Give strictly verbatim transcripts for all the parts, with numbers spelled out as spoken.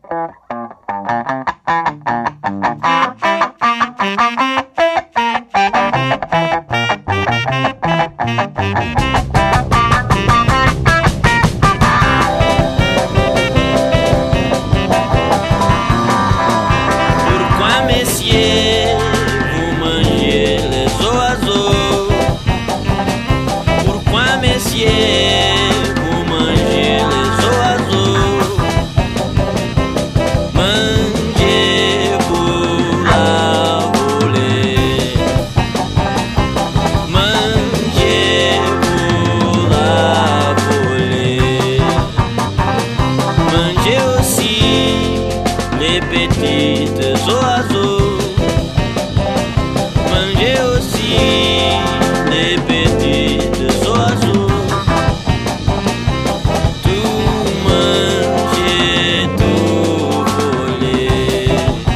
petites oiseaux, mangez aussi les petites oiseaux. Tout manger, tout voler,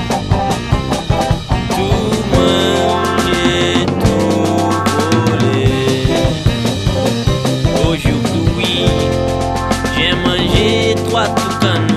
tout manger, tout voler. Aujourd'hui, j'ai mangé trois toucans.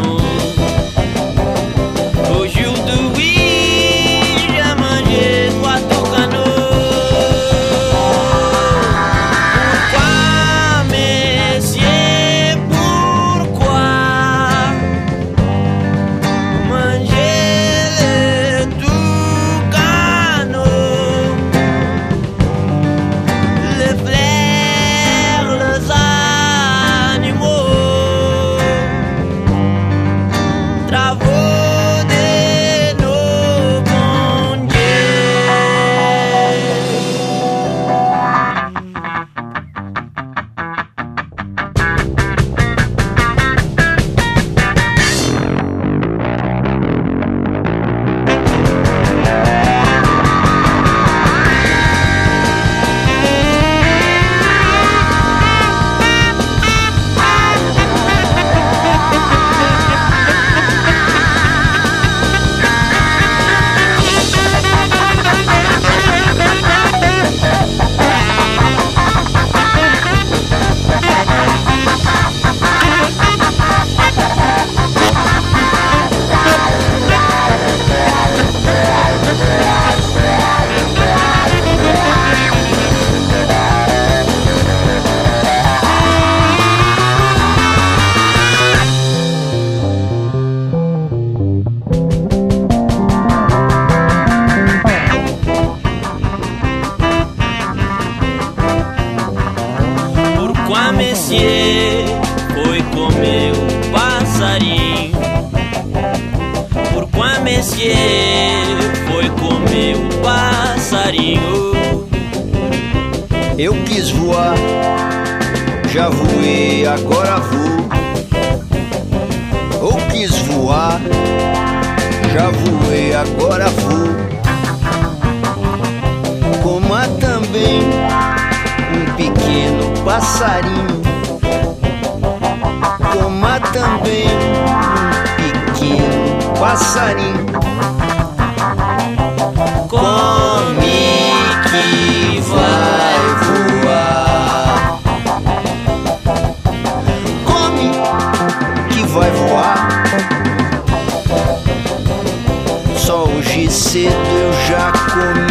Pourquoi monsieur foi comer o passarinho? Pourquoi monsieur foi comer o passarinho? Eu quis voar, já voei, agora vou. Eu quis voar, já voei, agora vou. Coma também um pequeno passarinho, coma também um pequeno passarinho. Come que vai voar, come que vai voar. Só hoje cedo eu já comi